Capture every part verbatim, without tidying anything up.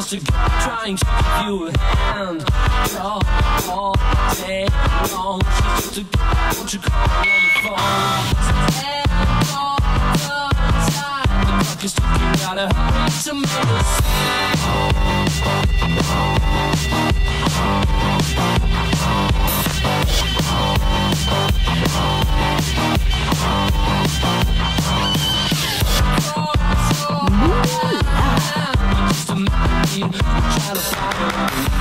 just a girl trying to give you a hand. All, all day long. She's just a girl, won't you call her on the phone? And all the time, the clock is ticking, gotta hurry to make a just a melody, trying to find her.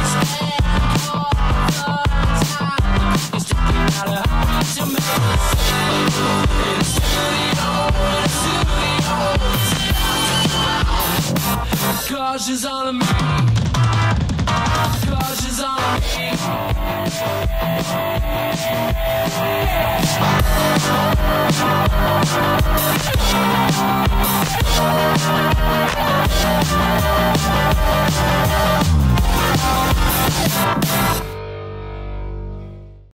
It's sticking out of hurry to make a it's studio, it's studio. Cause she's on me. Cause she's on me.